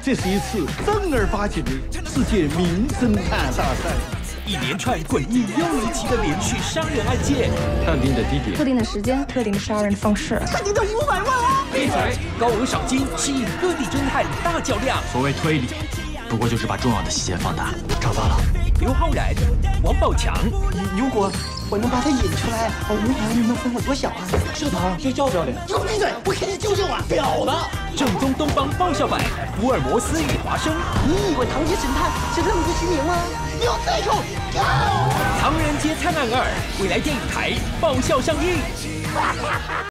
这是一次正儿八经的世界名侦探大赛。 一连串诡异又离奇的连续杀人案件， 特定的地点、 特定的时间、特定的杀人方式， 特定的500万啊！ 闭嘴！高额赏金吸引各地侦探大较量。 所谓推理，不过就是把重要的细节放大。 找到了，刘昊然、王宝强。 如果我能把他引出来，500万你能分我多少啊？ 是他，这要不要脸？ 给我闭嘴！我肯定救救啊！ 婊子！ 正宗东方爆笑版《福尔摩斯与华生》。 你以为唐街神探是浪子徐明吗？你有这口！ 《唐人街探案2》未来电影台爆笑上映。